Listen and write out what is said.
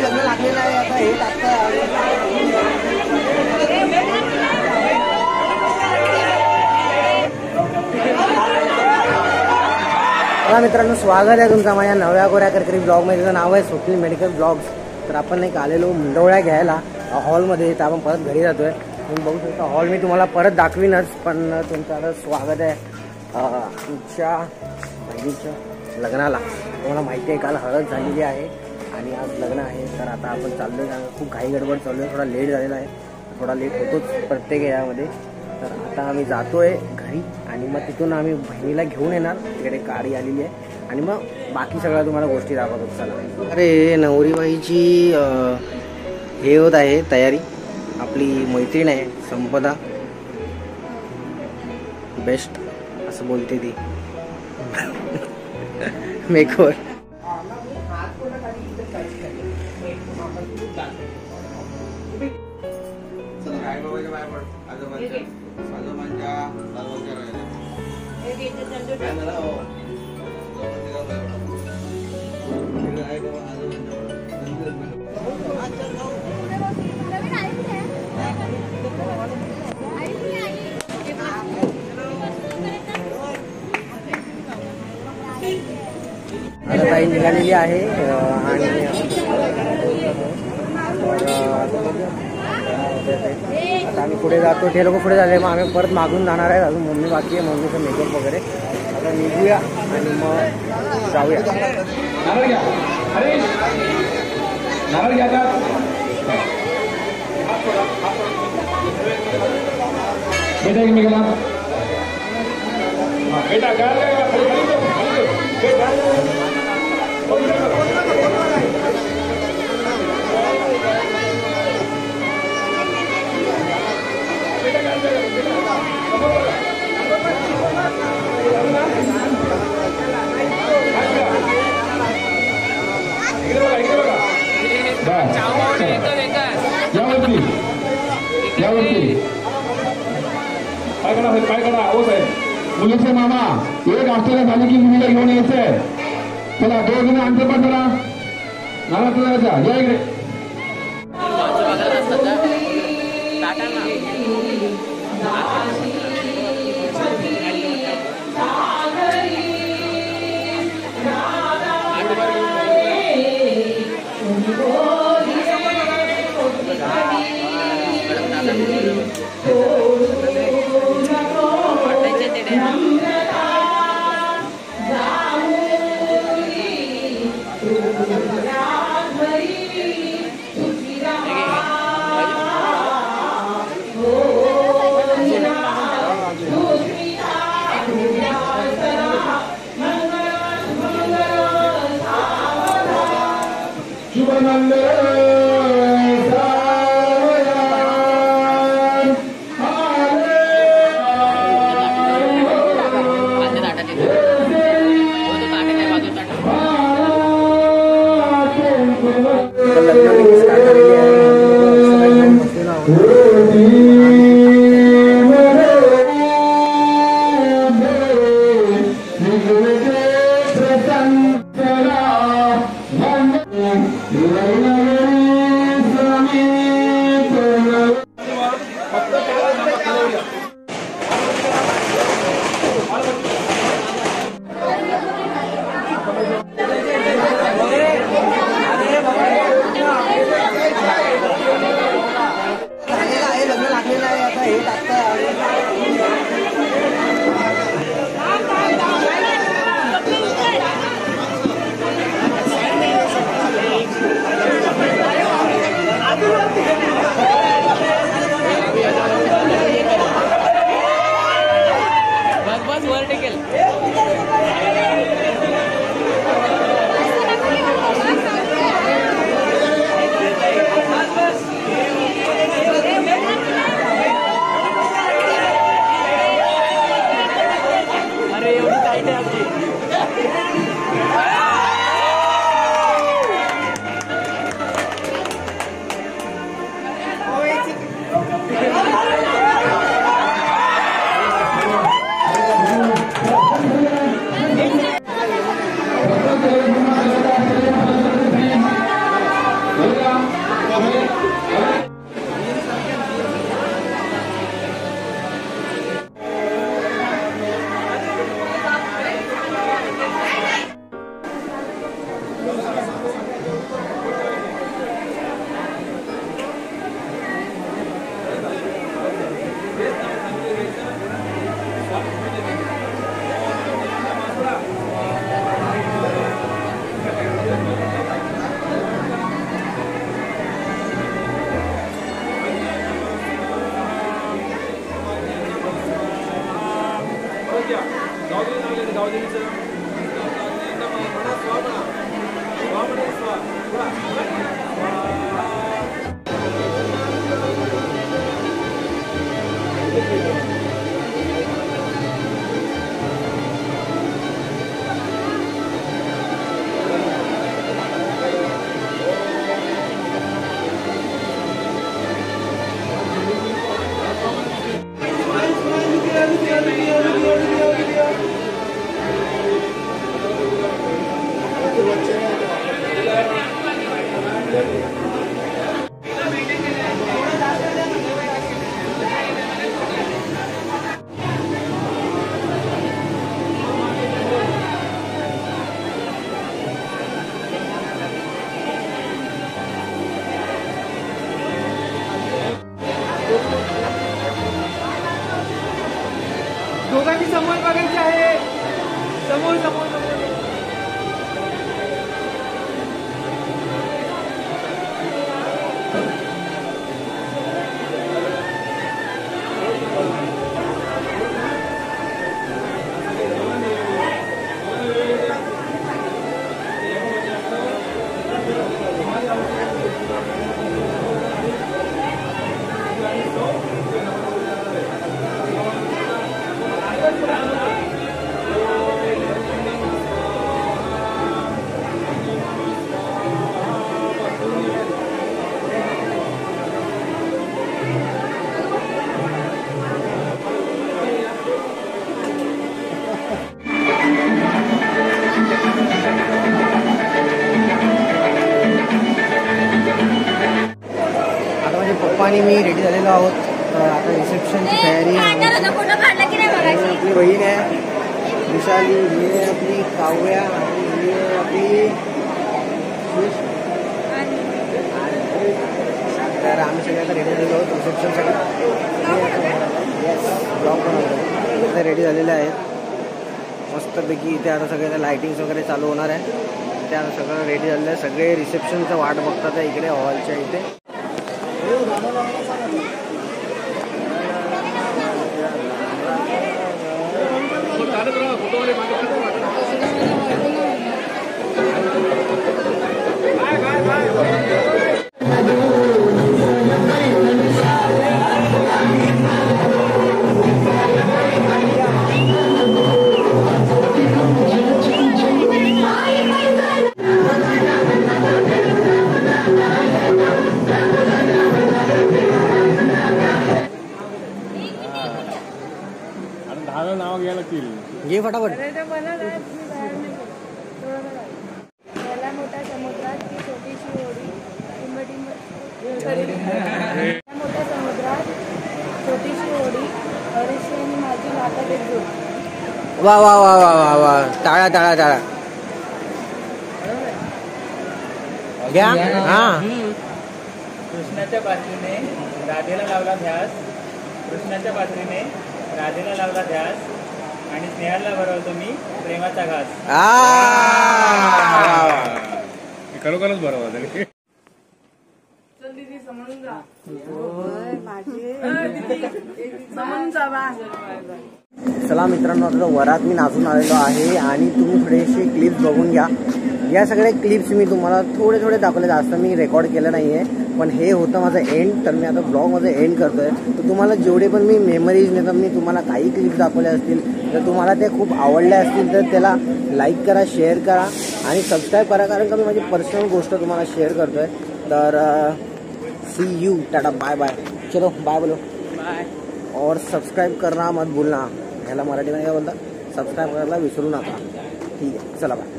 लग्न लागलेलं आहे आता हे मित्रांनो, स्वागत आहे तुमचं माझ्या नव्या गोऱ्या करकरी ब्लॉगमध्ये. त्याचं नाव आहे स्वप्नील मेडिकल ब्लॉग्स. तर आपण एक आलेलो मुंडवळ्या घ्यायला हॉलमध्ये, तर आपण परत घरी जातोय. तुम्ही बघू शकता हॉल मी तुम्हाला परत दाखवीनच, पण तुमचं आता स्वागत आहे तुमच्या बहिणीच्या लग्नाला. तुम्हाला माहिती आहे काल हळद झालेली आहे आणि आज लग्न आहे. तर आता आपण चाललो आहे, खूप घाई गडबड चाललो आहे, थोडा लेट झालेला आहे, थोडा लेट होतोच प्रत्येक यामध्ये. तर आता आम्ही जातोय घरी आणि मग तिथून आम्ही बहिणीला घेऊन येणार. तिकडे गाडी आलेली आहे आणि मग बाकी सगळ्या तुम्हाला गोष्टी दाखवतो. चला. अरे नवरीबाईची हे होत आहे तयारी. आपली मैत्रीण आहे संपदा, बेस्ट असं बोलते ती मेकओव्हर. आता ताई निघालेली आहे आणि आता आम्ही पुढे जातो. ते लोक पुढे झाले, मग आम्ही परत मागून जाणार आहे. अजून मम्मी बाकी आहे, मम्मीचं मेकअप वगैरे. आता निघूया आणि मग जाऊया. काय करा हो साहेब, मुलीचे मामा एक आश्चर्य झाले की मुलीला घेऊन यायचंय. चला 2 जण अंतर पण चला. नाला तुला या इकडे. दोघांनी समोर बघायचे आहे. समोर समोर समोर. पप्पा आणि मी रेडी झालेलो आहोत. तर आता रिसेप्शनची तयारी. आपली बहीण आहे विशाली, ही आहे आपली काव्या, आणि ही आहे आपली. तर आम्ही सगळे आता रेडी झालेलो आहोत रिसेप्शनसाठी. ब्लॉग बनवतो ते रेडी झालेले आहेत मस्तपैकी. इथे आता सगळे लायटिंग्स वगैरे चालू होणार आहे. ते आता सगळं रेडी झालेलं आहे. सगळे रिसेप्शनचं वाट बघतात आहे इकडे हॉलच्या इथे. नाव घ्यायला लागतील. ये फटाफट. मोठ्या समुद्रात ती छोटीशी होडी, मोठ्या समुद्रात छोटीशी होडी, अडीचशे आणि माझी हातात एक जोड. वा वा वा वा वा वा. टाळा टाळा टाळा घ्या. हा. कृष्णाच्या बाजूने राधेला लावला ध्यास. कृष्णाच्या बाजूने राधेला लावला ध्यास आणि स्नेहाला भरवतो मी प्रेमाचा घास. खरोखरच बरोबर. चला मित्रांनो, आता वरात मी नाचून आलेलो आहे आणि तुम्ही थोडेसे क्लिप्स बघून घ्या. या सगळ्या क्लिप्स मी तुम्हाला थोडे थोडे दाखवले, जास्त मी रेकॉर्ड केलं नाही आहे. पण हे होतं माझं एंड. तर मी आता ब्लॉग माझं एंड करतोय. तर तुम्हाला जेवढे पण मी मेमरीज नाही तर मी तुम्हाला काही क्लिप्स दाखवले असतील, जर तुम्हाला ते खूप आवडले असतील तर त्याला लाईक करा, शेअर करा आणि सबस्क्राईब करा. कारण का मी माझी पर्सनल गोष्ट तुम्हाला शेअर करतोय. तर सी यू, टाटा, बाय बाय. चलो बाय बोलो. बाय. और सब्सक्राइब करना मत भूलना. ह्याला मराठीमध्ये काय बोलतात, सबस्क्राईब करायला विसरू नका. ठीक आहे, चला बाय.